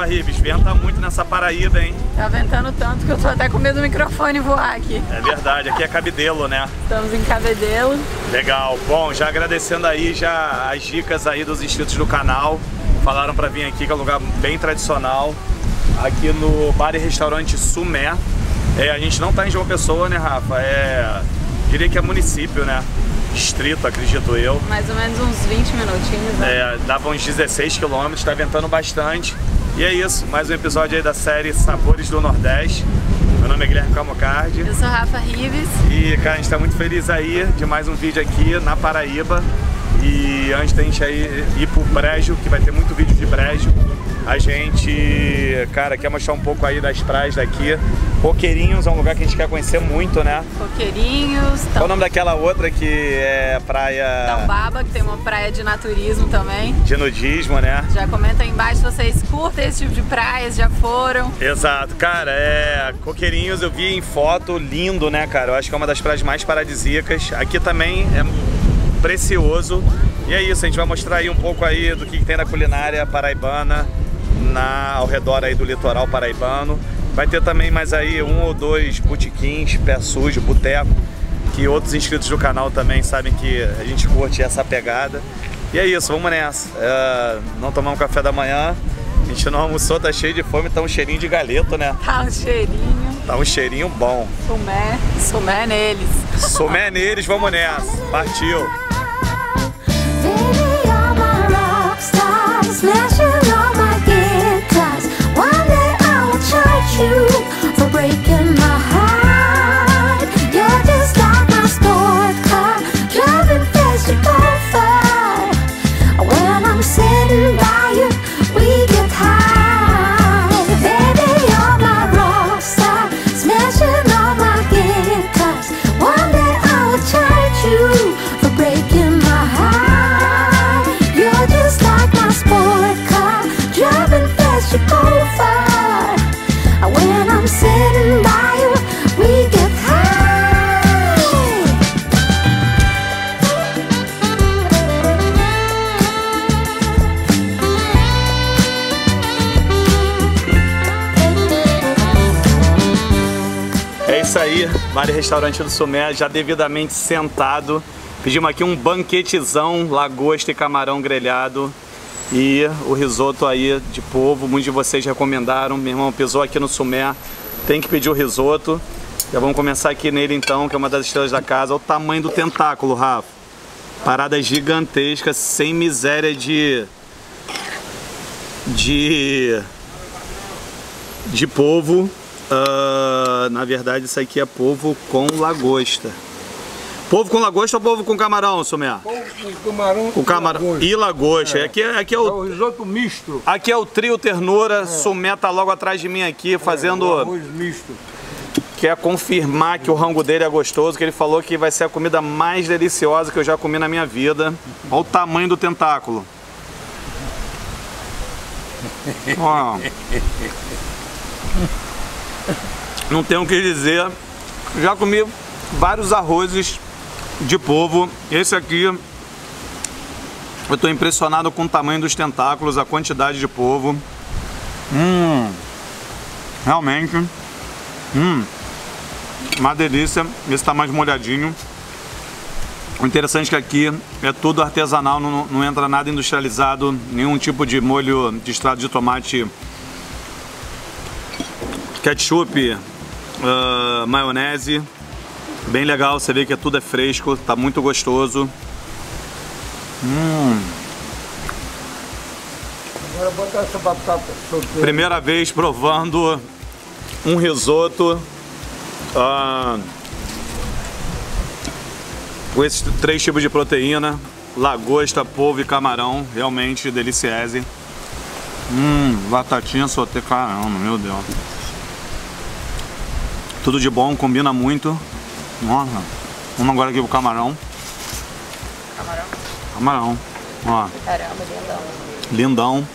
Ribes, venta muito nessa Paraíba, hein? Tá ventando tanto que eu tô até com medo do microfone voar aqui. É verdade, aqui é Cabedelo, né? Estamos em Cabedelo. Legal. Bom, já agradecendo aí já as dicas aí dos inscritos do canal. Falaram pra vir aqui, que é um lugar bem tradicional. Aqui no bar e restaurante Sumé. A gente não tá em João Pessoa, né, Rafa? Diria que é município, né? Distrito, acredito eu. Mais ou menos uns 20 minutinhos, né? Dava uns 16 quilômetros, tá ventando bastante. E é isso, mais um episódio aí da série Sabores do Nordeste. Meu nome é Guilherme Camucardi. Eu sou Rafa Ribes. E, cara, a gente tá muito feliz aí de mais um vídeo aqui na Paraíba. E antes da gente aí ir pro Brejo, que vai ter muito vídeo de Brejo, a gente, cara, quer mostrar um pouco aí das praias daqui. Coqueirinhos é um lugar que a gente quer conhecer muito, né? Coqueirinhos. Qual o nome daquela outra que é praia... Tambaba, que tem uma praia de naturismo também. De nudismo, né? Já comenta aí embaixo se vocês curtem esse tipo de praias, já foram. Exato, cara, Coqueirinhos eu vi em foto, lindo, né, cara? Eu acho que é uma das praias mais paradisíacas. Aqui também é precioso. E é isso, a gente vai mostrar aí um pouco aí do que tem da culinária paraibana ao redor aí do litoral paraibano. Vai ter também mais aí 1 ou 2 botequins, pé sujo, boteco, que outros inscritos do canal também sabem que a gente curte essa pegada. E é isso, vamos nessa. Não tomamos café da manhã, a gente não almoçou, tá cheio de fome, tá um cheirinho de galeto, né? Tá um cheirinho. Tá um cheirinho bom. Sumé neles. Sumé neles, vamos nessa. Partiu. For breaking my heart, you're just like my sport car, driving fast to comfort. When I'm sitting by you, we get high. Baby, you're my rock star, smashing all my guitars. One day I will charge you for breaking my heart. You're just like my sport car, driving fast to comfort. When I'm sitting by you, we get high. É isso aí, bar e restaurante do Sumé, já devidamente sentado. Pedimos aqui um banquetezão, lagosta e camarão grelhado. E o risoto aí de polvo, muitos de vocês recomendaram. Meu irmão pisou aqui no Sumé, tem que pedir o risoto. Já vamos começar aqui nele então, que é uma das estrelas da casa. Olha o tamanho do tentáculo, Rafa. Parada gigantesca, sem miséria de polvo. Na verdade isso aqui é polvo com lagosta. Polvo com lagosta ou polvo com camarão, Sumé? Polvo com camarão, com camarão e lagosta. Aqui é o risoto misto. Aqui é o trio ternura. Sumé tá logo atrás de mim aqui fazendo arroz misto. Quer confirmar que o rango dele é gostoso, que ele falou que vai ser a comida mais deliciosa que eu já comi na minha vida. Olha o tamanho do tentáculo. Ó. Não tenho o que dizer. Já comi vários arrozes de polvo. Esse aqui, eu estou impressionado com o tamanho dos tentáculos, a quantidade de polvo. Realmente, uma delícia. Esse está mais molhadinho. O interessante é que aqui é tudo artesanal, não entra nada industrializado, nenhum tipo de molho de extrato de tomate, ketchup, maionese. Bem legal, você vê que tudo é fresco, tá muito gostoso. Agora botar essa batata solteira. Primeira vez provando um risoto com esses 3 tipos de proteína: lagosta, polvo e camarão. Realmente delicioso. Batatinha solteira, caramba, meu Deus. Tudo de bom, combina muito. Nossa, vamos agora aqui pro camarão. Camarão. Ó. Caramba, lindão. Lindão.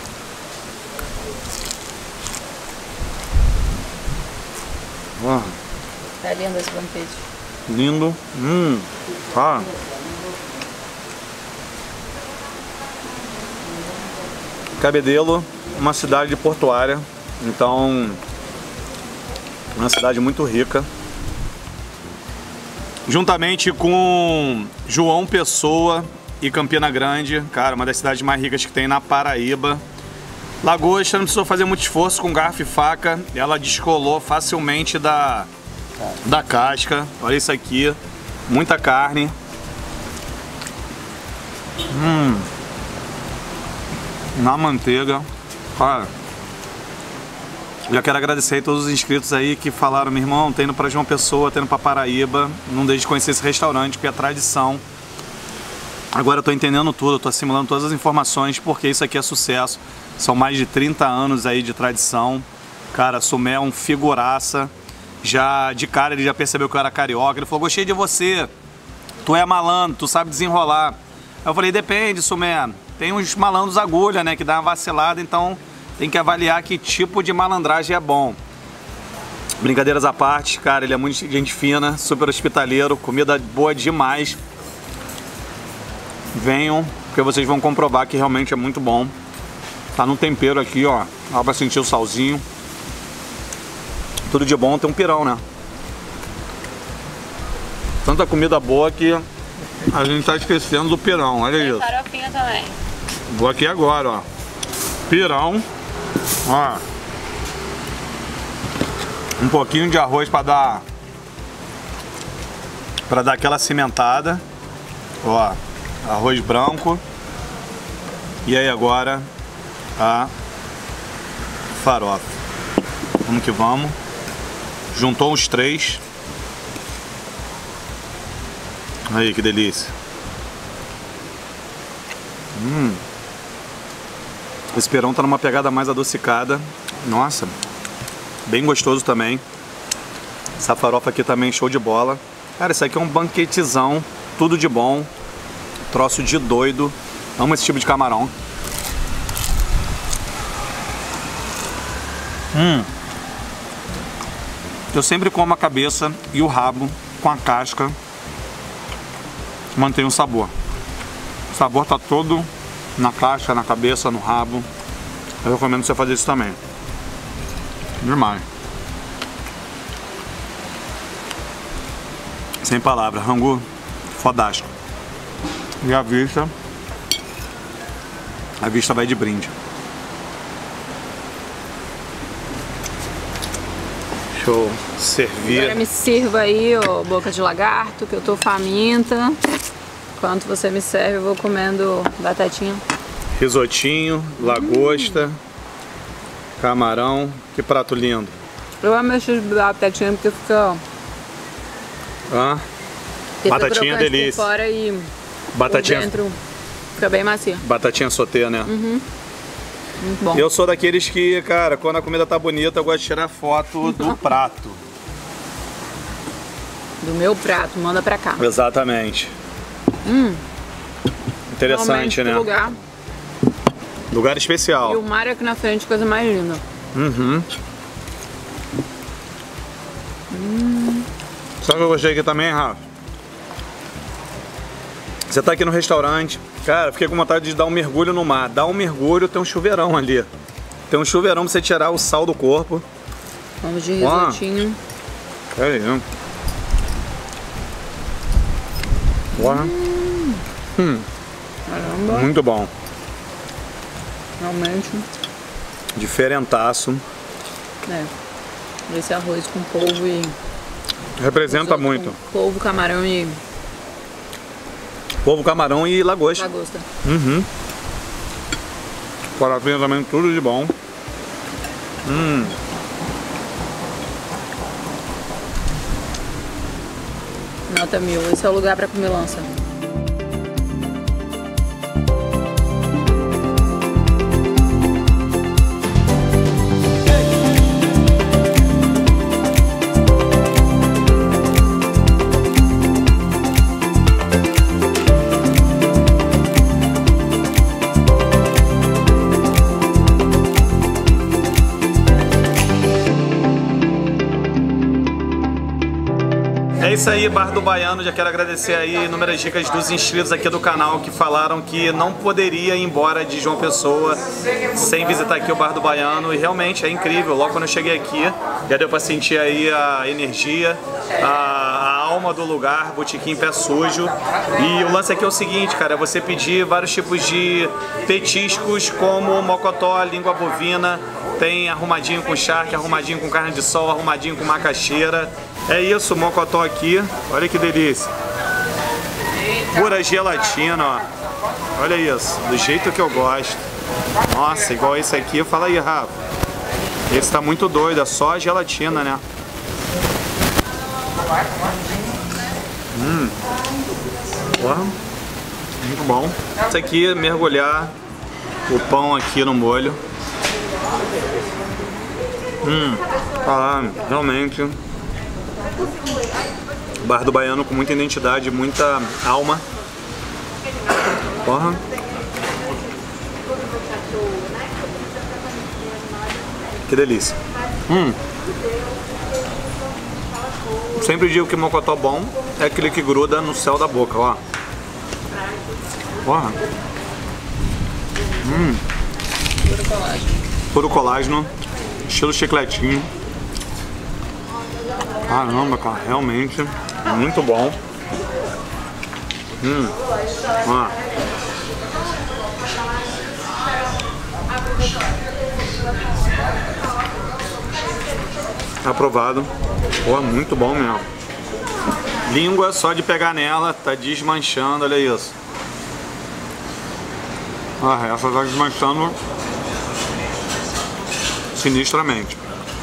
Ó. Tá lindo esse banquete. Lindo. Ah. Cabedelo. uma cidade portuária, então uma cidade muito rica. Juntamente com João Pessoa e Campina Grande, cara, uma das cidades mais ricas que tem na Paraíba. Lagosta não precisou fazer muito esforço com garfo e faca, ela descolou facilmente da casca. Olha isso aqui, muita carne. Na manteiga, cara. Já quero agradecer a todos os inscritos aí que falaram, meu irmão, tô indo pra João Pessoa, tô indo pra Paraíba, não deixe de conhecer esse restaurante, porque é tradição. Agora eu tô entendendo tudo, eu tô assimilando todas as informações, porque isso aqui é sucesso. São mais de 30 anos aí de tradição. Cara, Sumé é um figuraça. Já de cara ele já percebeu que eu era carioca. Ele falou, gostei de você, tu é malandro, tu sabe desenrolar. Aí eu falei, depende, Sumé. Tem uns malandros agulha, né, que dá uma vacilada, então tem que avaliar que tipo de malandragem é bom. Brincadeiras à parte, cara, ele é muito gente fina, super hospitaleiro, comida boa demais. Venham, porque vocês vão comprovar que realmente é muito bom. Tá no tempero aqui, ó, dá pra sentir o salzinho. Tudo de bom, tem um pirão, né? Tanta comida boa que a gente tá esquecendo do pirão, olha isso. Tem farofinha também. Vou aqui agora, ó. Pirão. Ó. Um pouquinho de arroz para dar aquela cimentada. Ó, arroz branco. E aí agora a farofa. Vamos que vamos. Juntou os três. Aí que delícia. Esse pirão tá numa pegada mais adocicada. Nossa, bem gostoso também. Essa farofa aqui também show de bola. Cara, isso aqui é um banquetezão, tudo de bom. Troço de doido. Amo esse tipo de camarão. Eu sempre como a cabeça e o rabo com a casca. Mantém o sabor. O sabor tá todo na casca, na cabeça, no rabo. Eu recomendo você fazer isso também. Demais. Sem palavra, rango fodástico. E a vista vai de brinde. Deixa eu servir. Agora me sirva aí, ó, boca de lagarto, que eu tô faminta. Enquanto você me serve, eu vou comendo batatinha. Risotinho, lagosta, camarão. Que prato lindo. Eu amo esse batatinha porque fica... Batatinha delícia. Por fora e batatinha por dentro fica bem macia. Batatinha sauté, né? Muito bom. Eu sou daqueles que, cara, quando a comida tá bonita, eu gosto de tirar foto do prato. Do meu prato, manda pra cá. Exatamente. Interessante, realmente, né? Lugar especial. E o mar aqui na frente, coisa mais linda. Sabe o que eu gostei aqui também, Rafa? Você tá aqui no restaurante, cara, fiquei com vontade de dar um mergulho no mar. Dá um mergulho, tem um chuveirão ali. Tem um chuveirão pra você tirar o sal do corpo. Vamos de risotinho. É isso. Bora. Caramba. Muito bom. Realmente. Diferentaço. Esse arroz com polvo e... Representa muito. Polvo, camarão e... Polvo, camarão e lagosta. Lagosta. Farofinha também, tudo de bom. Nota 1000. Esse é o lugar pra comer lança. É É isso aí, Bar do Baiano. Já quero agradecer aí inúmeras dicas dos inscritos aqui do canal que falaram que não poderia ir embora de João Pessoa sem visitar aqui o Bar do Baiano. E realmente é incrível. Logo quando eu cheguei aqui, já deu pra sentir aí a energia, a alma do lugar, botequim pé sujo. E o lance aqui é o seguinte, cara, é você pedir vários tipos de petiscos como mocotó, língua bovina, tem arrumadinho com charque, arrumadinho com carne de sol, arrumadinho com macaxeira. É isso, mocotó aqui, olha que delícia. Pura gelatina, ó. Olha isso, do jeito que eu gosto. Nossa, igual esse aqui, fala aí, Rafa. Esse tá muito doido, é só a gelatina, né? Porra, muito bom. Isso aqui é mergulhar o pão aqui no molho. Realmente Bar do Baiano com muita identidade, muita alma. Porra. Que delícia. Sempre digo que mocotó bom é aquele que gruda no céu da boca, ó. Porra. Puro colágeno. Puro colágeno, estilo chicletinho. Caramba, cara, realmente muito bom. Ó. Aprovado. Pô, muito bom mesmo. Língua, só de pegar nela, tá desmanchando, olha isso. Essa tá desmanchando sinistramente.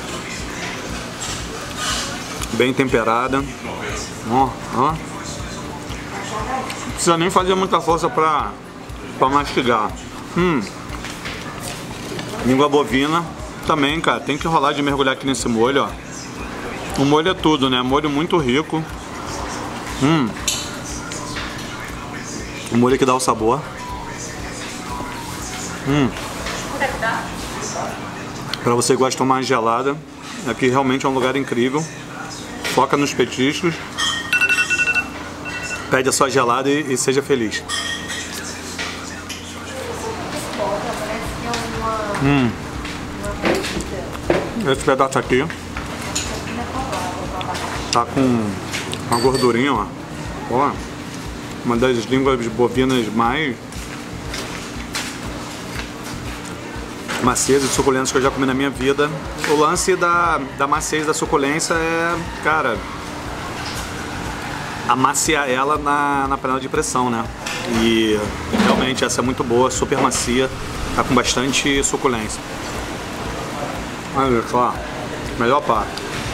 Bem temperada. Ó. Não precisa nem fazer muita força pra mastigar. Língua bovina também, cara, tem que rolar de mergulhar aqui nesse molho, ó. O molho é tudo, né? Molho muito rico. O molho que dá o sabor. Pra você que gosta de tomar gelada, aqui realmente é um lugar incrível. Foca nos petiscos. Pede a sua gelada e seja feliz. Esse pedaço aqui tá com uma gordurinha, ó. Uma das línguas bovinas mais macias e suculentas que eu já comi na minha vida. O lance da maciez da suculência é, cara, amaciar ela na panela de pressão, né? E realmente essa é muito boa, super macia, tá com bastante suculência. Olha só, melhor parte.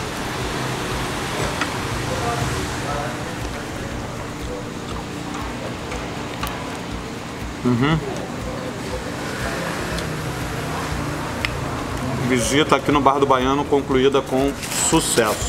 Visita aqui no Bar do Baiano concluída com sucesso.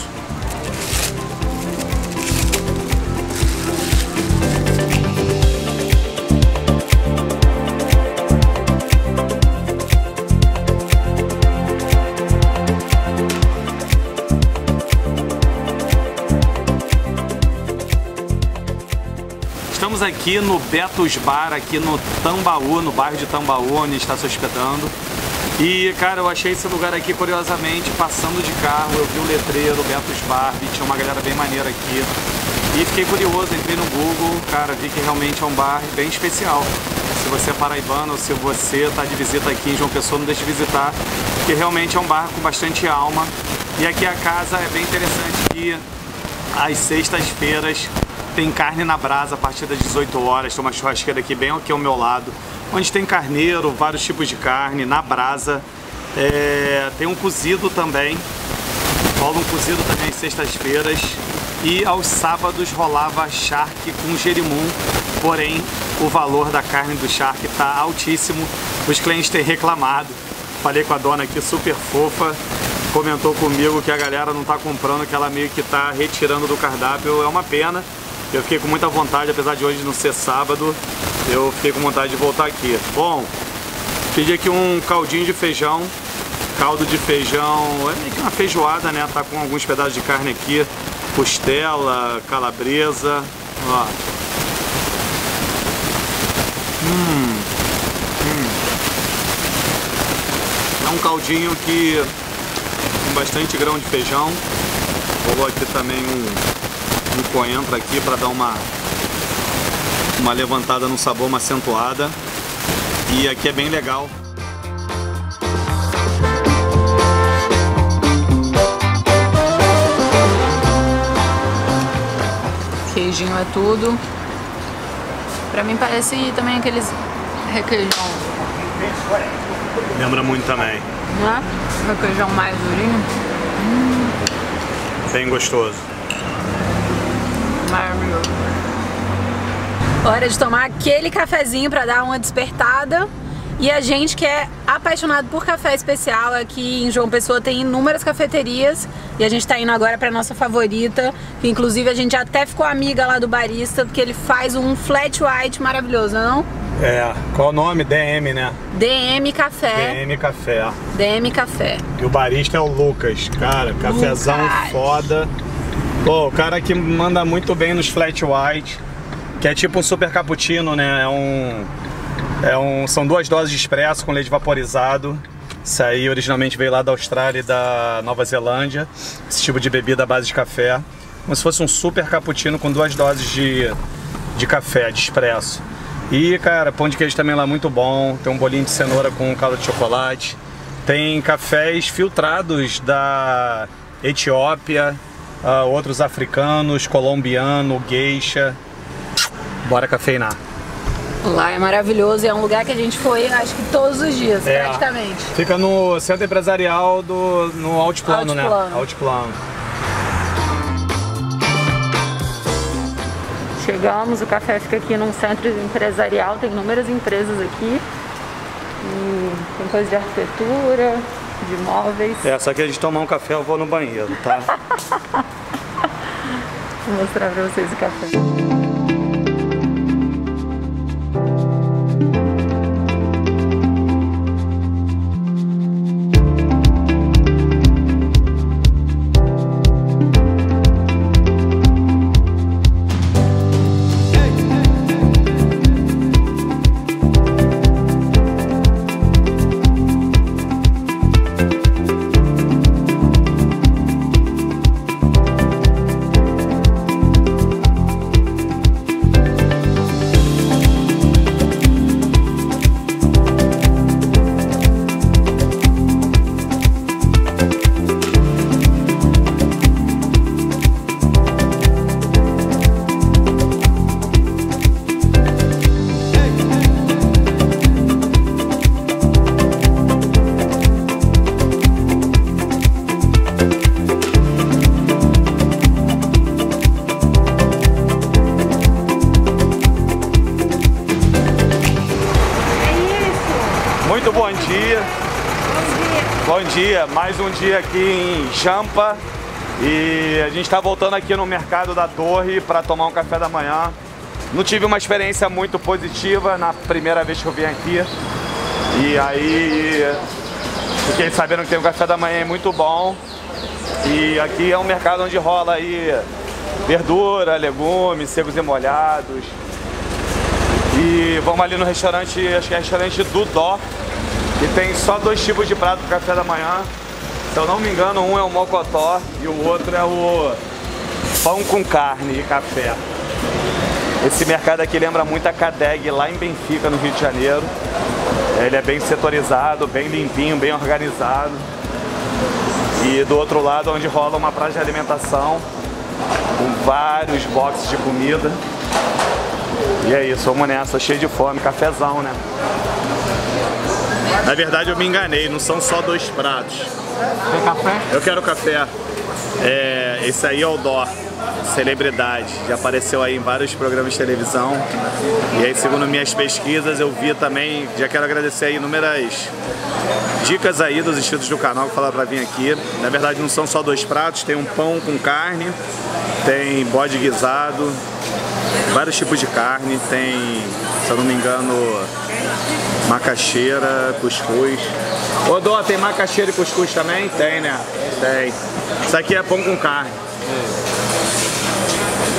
Estamos aqui no Betos Bar, aqui no Tambaú, no bairro de Tambaú, onde está se hospedando. E, cara, eu achei esse lugar aqui, curiosamente, passando de carro, eu vi o letreiro, Betos Bar, vi, tinha uma galera bem maneira aqui. E fiquei curioso, entrei no Google, cara, vi que realmente é um bar bem especial. Se você é paraibano ou se você está de visita aqui em João Pessoa, não deixe de visitar, porque realmente é um bar com bastante alma. E aqui a casa é bem interessante que às sextas-feiras tem carne na brasa a partir das 18 horas, tem uma churrasqueira aqui bem aqui ao meu lado, onde tem carneiro, vários tipos de carne na brasa. Tem um cozido também, rola um cozido também às sextas-feiras. E aos sábados rolava charque com gerimum, porém o valor da carne do charque está altíssimo. Os clientes têm reclamado. Falei com a dona aqui, super fofa, comentou comigo que a galera não está comprando, que ela meio que está retirando do cardápio. É uma pena. Eu fiquei com muita vontade, apesar de hoje não ser sábado, eu fiquei com vontade de voltar aqui. Bom, pedi aqui um caldinho de feijão, caldo de feijão, é meio que uma feijoada, né? Tá com alguns pedaços de carne aqui, costela, calabresa, ó. É um caldinho que com bastante grão de feijão. Vou aqui também um coentro aqui para dar uma levantada no sabor, uma acentuada. E aqui é bem legal. Queijinho é tudo. Pra mim parece também aqueles requeijão. Lembra muito também. Né? Requeijão mais durinho. Bem gostoso. Maravilhoso. Hora de tomar aquele cafezinho pra dar uma despertada. E a gente que é apaixonado por café especial, aqui em João Pessoa tem inúmeras cafeterias. E a gente tá indo agora pra nossa favorita, que inclusive a gente até ficou amiga lá do barista, porque ele faz um flat white maravilhoso, não? É, qual o nome? DM, né? DM Café. DM Café. DM Café. E o barista é o Lucas, cara, cafezão Lucas. foda. Pô, o cara que manda muito bem nos flat white, que é tipo um super cappuccino, né? São 2 doses de expresso com leite vaporizado. Isso aí originalmente veio lá da Austrália e da Nova Zelândia. Esse tipo de bebida à base de café. Como se fosse um super cappuccino com 2 doses de café, de expresso. E, cara, pão de queijo também lá muito bom. Tem um bolinho de cenoura com calda de chocolate. Tem cafés filtrados da Etiópia, outros africanos, colombiano, geisha. Bora cafeinar. Lá é maravilhoso e é um lugar que a gente foi, acho que todos os dias, praticamente. Fica no centro empresarial no Altiplano, né? Altiplano. Chegamos, o café fica aqui num centro empresarial, tem inúmeras empresas aqui. E tem coisa de arquitetura, de móveis. Só que a gente tomar um café eu vou no banheiro, tá? Vou mostrar pra vocês o café. Muito bom dia. Bom dia, mais um dia aqui em Jampa. E a gente está voltando aqui no mercado da Torre para tomar um café da manhã. Não tive uma experiência muito positiva na primeira vez que eu vim aqui. E aí fiquei sabendo que tem um café da manhã muito bom. E aqui é um mercado onde rola aí verdura, legumes, secos e molhados. E vamos ali no restaurante, acho que é o restaurante Dudó, que tem só 2 tipos de prato para café da manhã. Se eu não me engano, um é o mocotó e o outro é o pão com carne e café. Esse mercado aqui lembra muito a Cadeg lá em Benfica, no Rio de Janeiro. Ele é bem setorizado, bem limpinho, bem organizado. E do outro lado, onde rola uma praça de alimentação, com vários boxes de comida. E é isso, vamos nessa, cheio de fome, cafezão, né? Na verdade eu me enganei, não são só 2 pratos. Tem café? Eu quero café. Esse aí é o Dó, celebridade. Já apareceu aí em vários programas de televisão. E aí, segundo minhas pesquisas, eu vi também, já quero agradecer aí inúmeras dicas aí dos inscritos do canal que falaram pra vir aqui. Na verdade não são só 2 pratos, tem um pão com carne, tem bode guisado, vários tipos de carne, tem, se eu não me engano, macaxeira, cuscuz. Ô Dó, tem macaxeira e cuscuz também? Tem, né? Tem. Isso aqui é pão com carne.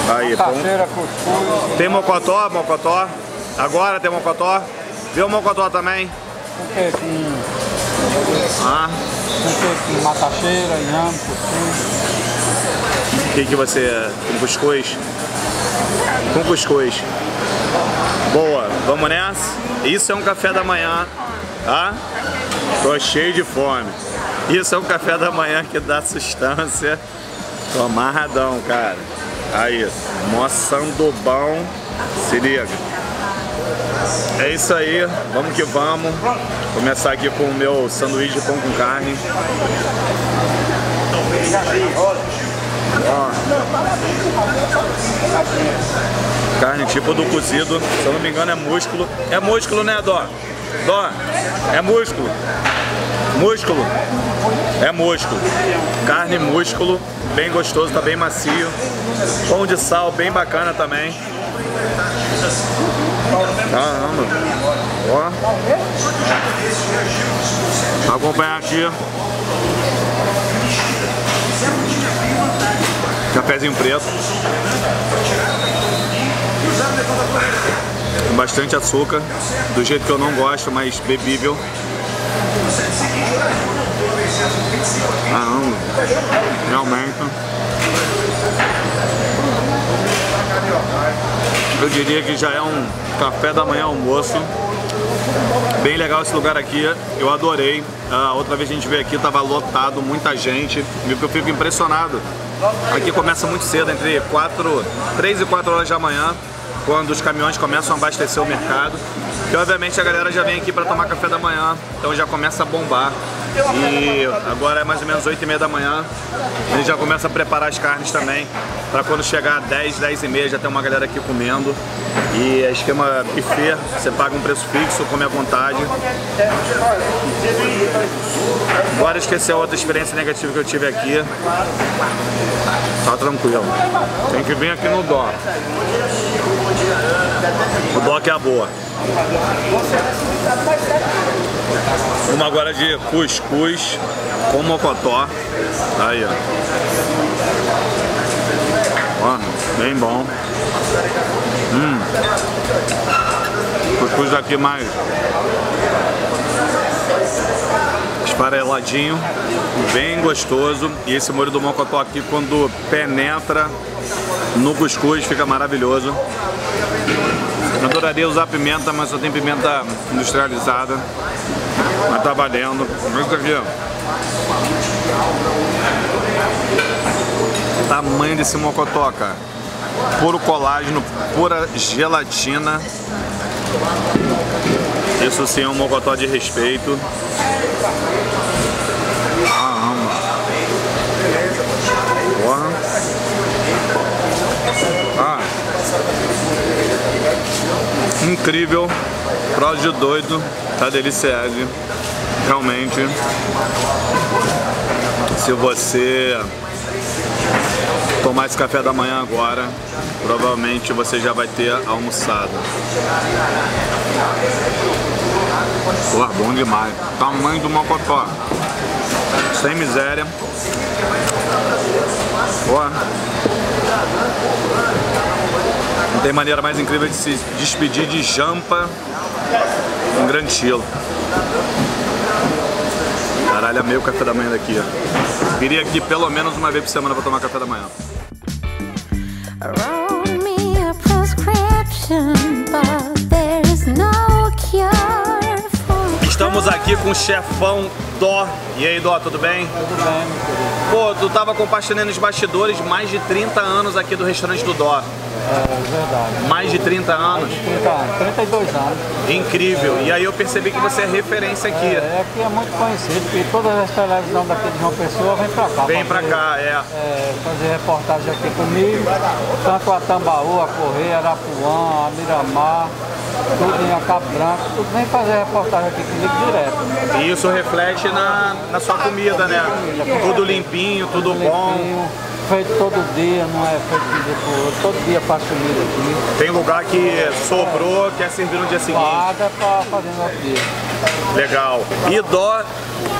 Aí, pão. Macaxeira, cuscuz. Tem mocotó, mocotó. Agora tem mocotó. Vê o mocotó também. Com que? Ah, Com macaxeira, inhame, cuscuz. o que você... Com cuscuz? Com cuscuz. Boa, vamos nessa? Isso é um café da manhã, tá? Tô cheio de fome. Isso é um café da manhã que dá sustância. Tô amarradão, cara. Aí, mó sandobão. Se liga. É isso aí, vamos que vamos. Começar aqui com o meu sanduíche de pão com carne. Ó. Carne tipo do cozido, se eu não me engano é músculo. É músculo, né, Dó? Dó, é músculo. Músculo. É músculo. Carne músculo, bem gostoso, tá bem macio. Pão de sal, bem bacana também. Caramba. Ó. Vou acompanhar aqui. Cafézinho preto. Com bastante açúcar. Do jeito que eu não gosto, mas bebível. Caramba. Realmente. Eu diria que já é um café da manhã almoço. Bem legal esse lugar aqui, eu adorei. Outra vez a gente veio aqui, tava lotado, muita gente. E o que eu fico impressionado, aqui começa muito cedo, entre 3 e 4 horas da manhã, quando os caminhões começam a abastecer o mercado. E obviamente a galera já vem aqui para tomar café da manhã, então já começa a bombar. E agora é mais ou menos 8h30 da manhã, a gente já começa a preparar as carnes também, para quando chegar 10, 10h30 já tem uma galera aqui comendo. E é esquema buffet, você paga um preço fixo, come à vontade. Bora esquecer a outra experiência negativa que eu tive aqui. Tá tranquilo. Tem que vir aqui no Dó. O Dó que é a boa. Uma agora de cuscuz com mocotó. Aí, ó. Ó, bem bom. Cuscuz aqui mais esfareladinho, bem gostoso. E esse molho do mocotó aqui, quando penetra no cuscuz, fica maravilhoso. Eu adoraria usar pimenta, mas só tem pimenta industrializada. Mas tá valendo. Olha isso aqui, ó. O tamanho desse mocotó, cara. Puro colágeno, pura gelatina. Isso sim é um mocotó de respeito. Porra. Incrível. Prós de doido. Tá delicioso. Realmente. Se você tomar esse café da manhã agora, provavelmente você já vai ter almoçado. Pô, bom demais. Tamanho do mocotó. Sem miséria. Pô. Não tem maneira mais incrível de se despedir de janta em grande estilo. Caralho, amei o café da manhã daqui, ó. Iria aqui pelo menos uma vez por semana pra tomar café da manhã. Estamos aqui com o chefão Dó. E aí, Dó, tudo bem? Tudo bem, meu querido. Pô, tu tava compartilhando nos bastidores mais de 30 anos aqui do restaurante do Dó. É verdade. Mais de 30 anos? 32 anos. Incrível. E aí eu percebi que você é referência aqui. Aqui é muito conhecido, porque todas as televisões daqui de João Pessoa vem pra cá. Vem pra cá, fazer reportagem aqui comigo, tanto a Tambaú, a Correia, Arapuã, a Miramar, tudo em Cabo Branco, tudo vem fazer reportagem aqui comigo direto. E isso reflete na sua comida, né? Tudo limpinho, tudo bom. Feito todo dia, não é feito de dia por outro. Todo dia faz comida aqui. Tem lugar que sobrou, quer servir no dia seguinte. Paga pra fazer no outro dia. Legal. E Dó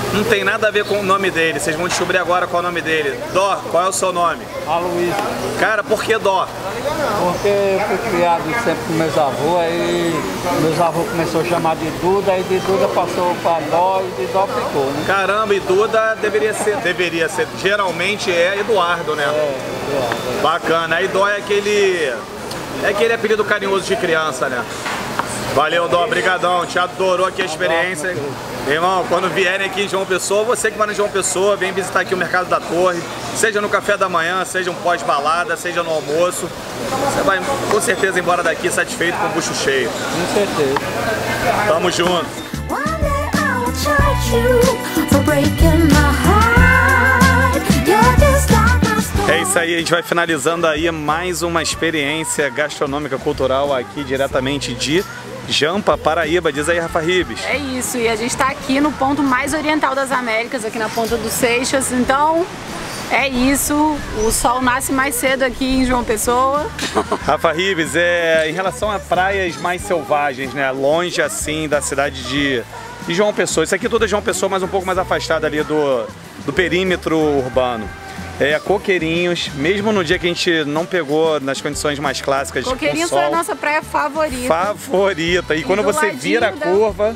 não tem nada a ver com o nome dele. Vocês vão descobrir agora qual é o nome dele. Dó, qual é o seu nome? Aloysio. Cara, por que Dó? Porque eu fui criado sempre com meus avôs, aí meus avôs começaram a chamar de Duda, aí de Duda passou para Dó e de Dó ficou, né? Caramba, e Duda deveria ser, geralmente é Eduardo, né? É. Bacana, aí Dó é aquele apelido carinhoso de criança, né? Valeu, Dó, brigadão, te adorou aqui a experiência. Irmão, quando vierem aqui em João Pessoa, você que mora em João Pessoa, vem visitar aqui o Mercado da Torre, seja no café da manhã, seja um pós-balada, seja no almoço. Você vai com certeza embora daqui satisfeito com o bucho cheio. Com certeza. Tamo junto. One day I will charge you for breaking my heart. You're just like my story. É isso aí, a gente vai finalizando aí mais uma experiência gastronômica cultural aqui diretamente de Jampa, Paraíba. Diz aí, Rafa Ribes. É isso, e a gente tá aqui no ponto mais oriental das Américas, aqui na Ponta dos Seixas, então é isso, o sol nasce mais cedo aqui em João Pessoa. Rafa Ribes, em relação a praias mais selvagens, né, longe assim da cidade de João Pessoa, isso aqui tudo é João Pessoa, mas um pouco mais afastado ali do perímetro urbano. Coqueirinhos, mesmo no dia que a gente não pegou nas condições mais clássicas de Coqueirinhos foi a nossa praia favorita. Favorita. E quando você vira a curva,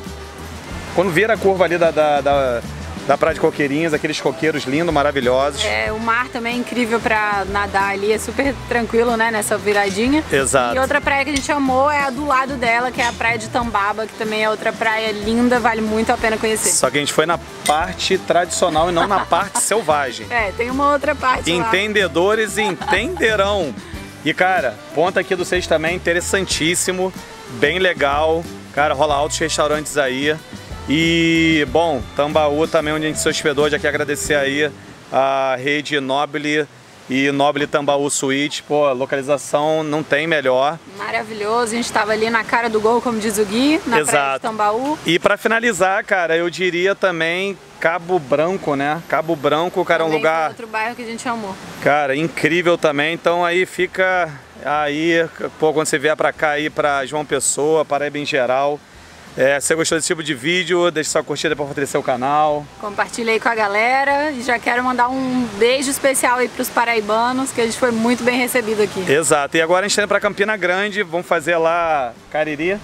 ali da praia de Coqueirinhos, aqueles coqueiros lindos, maravilhosos. O mar também é incrível pra nadar ali, é super tranquilo, né, nessa viradinha. Exato. E outra praia que a gente amou é a do lado dela, que é a praia de Tambaba, que também é outra praia linda, vale muito a pena conhecer. Só que a gente foi na parte tradicional e não na parte selvagem. Tem uma outra parte lá. Entendedores entenderão. E cara, ponta aqui do Seixas também, interessantíssimo, bem legal. Cara, rola altos restaurantes aí. E, bom, Tambaú também, onde a gente se hospedou, já quero agradecer aí a rede Nobile e Nobile Tambaú Suíte. Pô, a localização não tem melhor. Maravilhoso, a gente estava ali na cara do gol, como diz o Gui, na praia de Tambaú. E pra finalizar, cara, eu diria também Cabo Branco, né? Cabo Branco, cara, é um lugar... outro bairro que a gente amou. Cara, incrível também, então aí fica aí, pô, quando você vier pra cá aí, pra João Pessoa, Paraíba em geral. Se você gostou desse tipo de vídeo, deixa sua curtida para fortalecer o canal. Compartilha aí com a galera e já quero mandar um beijo especial aí pros paraibanos, que a gente foi muito bem recebido aqui. Exato, e agora a gente tá indo pra Campina Grande, vamos fazer lá Cariri,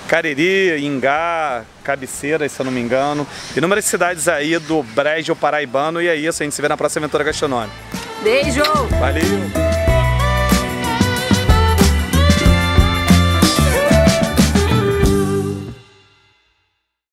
Ingá, Cabeceiras, se eu não me engano. Inúmeras cidades aí do Brejo Paraibano, e é isso, a gente se vê na próxima aventura gastronômica. Beijo! Valeu!